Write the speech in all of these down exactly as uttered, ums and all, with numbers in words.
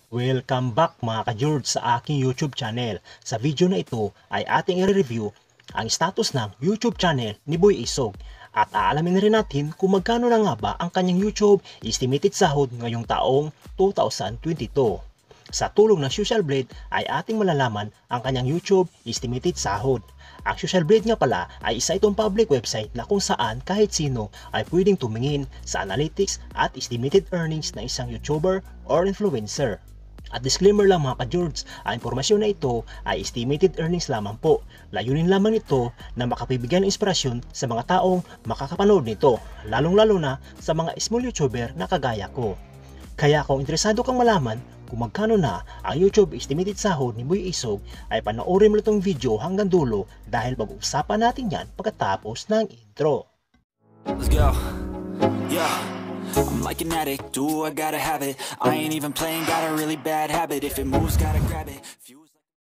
Welcome back mga ka-George sa aking YouTube channel. Sa video na ito ay ating i-review ang status ng YouTube channel ni Boy Isog. At aalamin rin natin kung magkano na nga ba ang kanyang YouTube estimated sahod ngayong taong two thousand twenty-two. Sa tulong ng Social Blade ay ating malalaman ang kanyang YouTube estimated sahod. Ang Social Blade nga pala ay isa itong public website na kung saan kahit sino ay pwedeng tumingin sa analytics at estimated earnings ng isang YouTuber or influencer. At disclaimer lang mga ka-George, ang impormasyon na ito ay estimated earnings lamang po. Layunin lamang ito na makapibigyan ng inspirasyon sa mga taong makakapanood nito, lalong-lalo na sa mga small YouTuber na kagaya ko. Kaya kung interesado kang malaman kung magkano na ang YouTube estimated sahod ni Boy Isog, ay panoorin mo itong video hanggang dulo dahil pag-uusapan natin yan pagkatapos ng intro. Let's go. Yeah. I'm like an addict, do I gotta have it. I ain't even playing, got a really bad habit. If it moves, gotta grab it. Fuse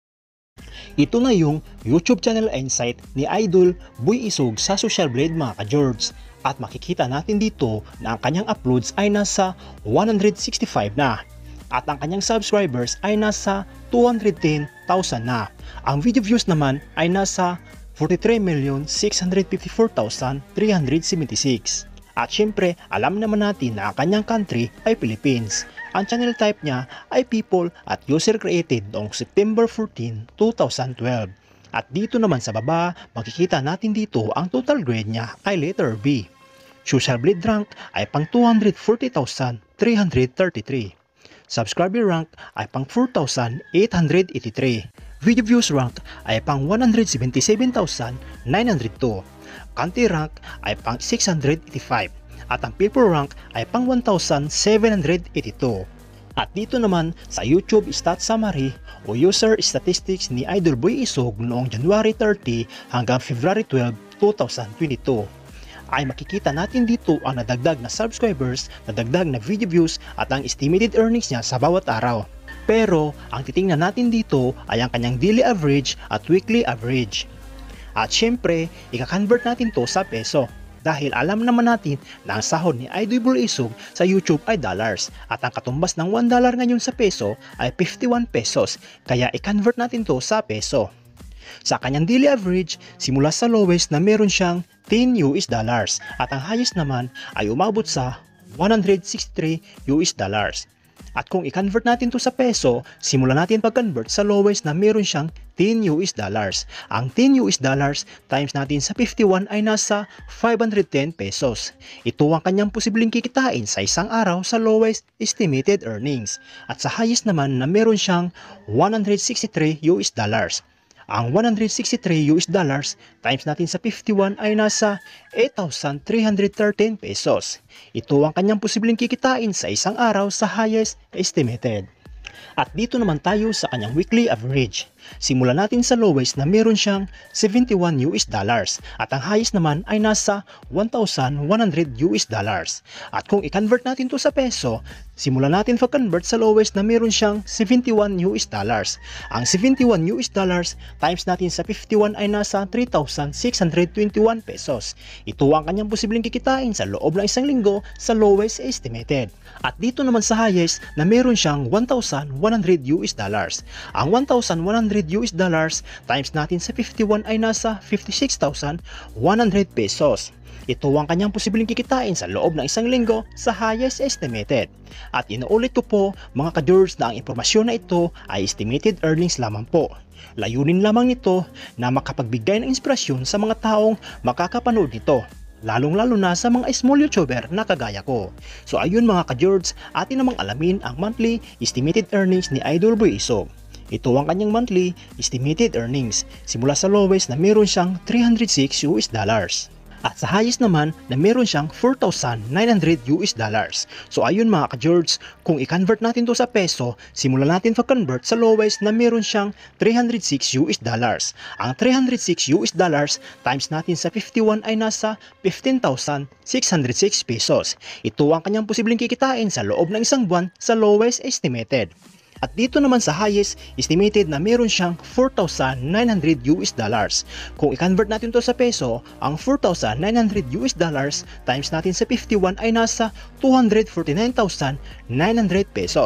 like... Ito na yung YouTube channel insight ni Idol Boy Isog sa Social Blade mga ka-George. At makikita natin dito na ang kanyang uploads ay nasa one hundred sixty-five na. At ang kanyang subscribers ay nasa two hundred ten thousand na. Ang video views naman ay nasa forty-three million six hundred fifty-four thousand three hundred seventy-six. At syempre, alam naman natin na ang kanyang country ay Philippines. Ang channel type niya ay people at user created noong September fourteenth two thousand twelve. At dito naman sa baba, makikita natin dito ang total grade niya ay letter B. Social Blade rank ay pang two hundred forty thousand three hundred thirty-three. Subscriber rank ay pang four thousand eight hundred eighty-three. Video views rank ay pang one hundred seventy-seven thousand nine hundred two. Country rank ay pang six hundred eighty-five. At ang people rank ay pang one thousand seven hundred eighty-two. At dito naman sa YouTube Stat Summary o User Statistics ni Idol Boy Isog noong January thirty hanggang February twelve two thousand twenty-two. Ay makikita natin dito ang nadagdag na subscribers, nadagdag na video views at ang estimated earnings niya sa bawat araw. Pero ang titingnan natin dito ay ang kanyang daily average at weekly average. At syempre, ika-convert natin to sa peso. Dahil alam naman natin na ang sahod ni Idol Boy Isog sa YouTube ay dollars at ang katumbas ng one dollar ngayon sa peso ay fifty-one pesos. Kaya i-convert natin to sa peso. Sa kanyang daily average, simula sa lowest na meron siyang ten U S dollars at ang highest naman ay umabot sa one hundred sixty-three U S dollars. At kung i-convert natin to sa peso, simula natin pag-convert sa lowest na meron siyang ten U S dollars. Ang ten U S dollars times natin sa fifty-one ay nasa five hundred ten pesos. Ito ang kanyang posibleng kikitain sa isang araw sa lowest estimated earnings. At sa highest naman na meron siyang one hundred sixty-three U S dollars. Ang one hundred sixty-three U S dollars times natin sa fifty-one ay nasa eight thousand three hundred thirteen pesos. Ito ang kanyang posibleng kikitain sa isang araw sa highest estimated. At dito naman tayo sa kanyang weekly average. Simulan natin sa lowest na meron siyang seventy-one U S dollars at ang highest naman ay nasa one thousand one hundred U S dollars. At kung i-convert natin to sa peso, simulan natin pag-convert sa lowest na meron siyang seventy-one U S dollars. Ang seventy-one U S dollars times natin sa fifty-one ay nasa three thousand six hundred twenty-one pesos. Ito ang kanyang posibleng kikitain sa loob ng isang linggo sa lowest estimated. At dito naman sa highest na meron siyang one thousand one hundred U S dollars. Ang one thousand one hundred U S dollars times natin sa fifty-one ay nasa fifty-six thousand one hundred pesos. Ito ang kanyang posibleng kikitain sa loob ng isang linggo sa highest estimated. At inuulit ko po mga ka-George na ang impormasyon na ito ay estimated earnings lamang po. Layunin lamang nito na makapagbigay ng inspirasyon sa mga taong makakapanood nito, lalong-lalo na sa mga small YouTuber na kagaya ko. So ayun mga ka-George, atin namang alamin ang monthly estimated earnings ni Idol Boy Isog. Ito ang kanyang monthly estimated earnings simula sa lowest na meron siyang three hundred six U S dollars. At sa highest naman na meron siyang four thousand nine hundred U S dollars. So ayun mga ka-George, kung i-convert natin to sa peso, simulan natin pag-convert sa lowest na meron siyang three hundred six U S dollars. Ang three hundred six U S dollars times natin sa fifty-one ay nasa fifteen thousand six hundred six pesos. Ito ang kanyang posibleng kikitain sa loob ng isang buwan sa lowest estimated. At dito naman sa highest, estimated na meron siyang four thousand nine hundred U S dollars. Kung i-convert natin to sa peso, ang four thousand nine hundred U S dollars times natin sa fifty-one ay nasa two hundred forty-nine thousand nine hundred pesos.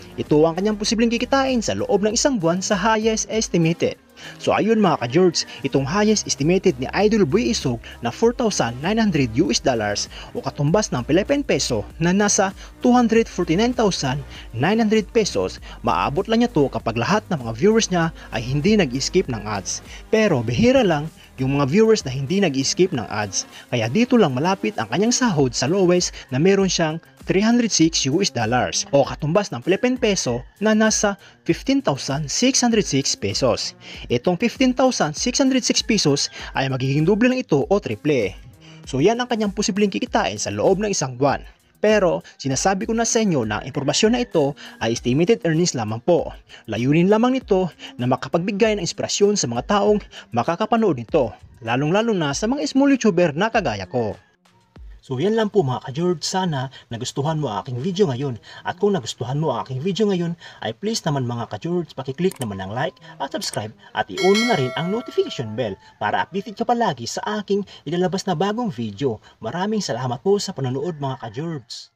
Ito ang kanyang posibleng kikitain sa loob ng isang buwan sa highest estimated. So ayun mga ka-George, itong highest estimated ni Idol Boy Isog na four thousand nine hundred U S dollars o katumbas ng Philippine peso na nasa two hundred forty-nine thousand nine hundred pesos, maabot lang niya to kapag lahat ng mga viewers niya ay hindi nag-skip ng ads. Pero bihira lang yung mga viewers na hindi nag-skip ng ads, kaya dito lang malapit ang kanyang sahod sa lowest na meron siyang three hundred six U S dollars o katumbas ng Philippine peso na nasa fifteen thousand six hundred six pesos. Itong fifteen thousand six hundred six pesos ay magiging doble lang ito o triple. So yan ang kanyang posibleng kikitain sa loob ng isang buwan. Pero sinasabi ko na sa inyo na ang impormasyon na ito ay estimated earnings lamang po. Layunin lamang nito na makapagbigay ng inspirasyon sa mga taong makakapanood nito, lalong-lalo na sa mga small YouTuber na kagaya ko. So yan lang po mga ka-George, sana nagustuhan mo ang aking video ngayon. At kung nagustuhan mo ang aking video ngayon, ay please naman mga ka-George, pakiclick naman ng like at subscribe at i-on mo na rin ang notification bell para updated ka palagi sa aking ilalabas na bagong video. Maraming salamat po sa panonood mga ka-George.